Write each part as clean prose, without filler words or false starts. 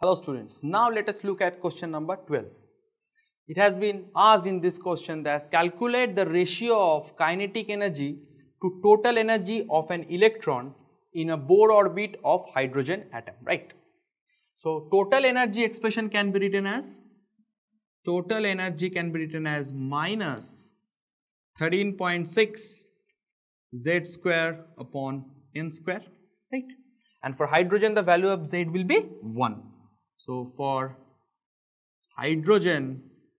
Hello students, now let us look at question number 12. It has been asked in this question that calculate the ratio of kinetic energy to total energy of an electron in a Bohr orbit of hydrogen atom, right? So, total energy expression can be written as minus 13.6 Z square upon N square, right? And for hydrogen the value of Z will be 1. So, for hydrogen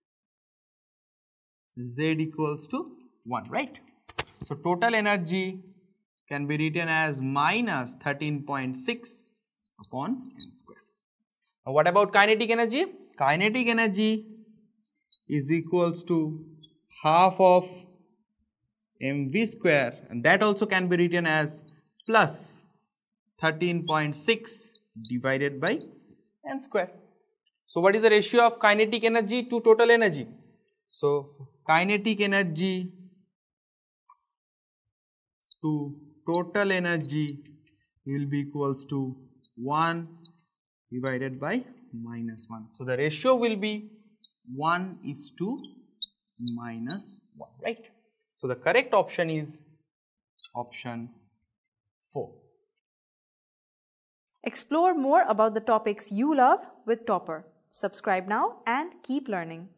Z equals to 1, right? So, total energy can be written as minus 13.6 upon N square. Now, what about kinetic energy? Kinetic energy is equals to half of mv square, and that also can be written as plus 13.6 divided by N square. So, what is the ratio of kinetic energy to total energy? So, kinetic energy to total energy will be equals to 1 divided by minus 1. So, the ratio will be 1 is to minus 1, right? So, the correct option is option 4. Explore more about the topics you love with Topper. Subscribe now and keep learning.